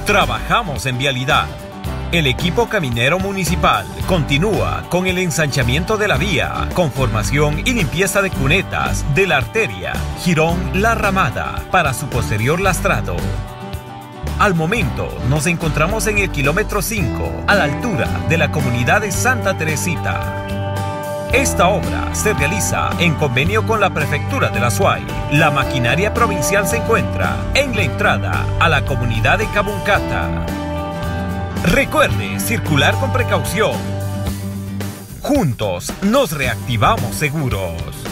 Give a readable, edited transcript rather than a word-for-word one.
Trabajamos en vialidad. El equipo caminero municipal continúa con el ensanchamiento de la vía, conformación y limpieza de cunetas de la arteria Girón-La Ramada para su posterior lastrado. Al momento nos encontramos en el kilómetro 5, a la altura de la comunidad de Santa Teresita. Esta obra se realiza en convenio con la Prefectura de la Azuay. La maquinaria provincial se encuentra en la entrada a la comunidad de Cabuncata. Recuerde circular con precaución. Juntos nos reactivamos seguros.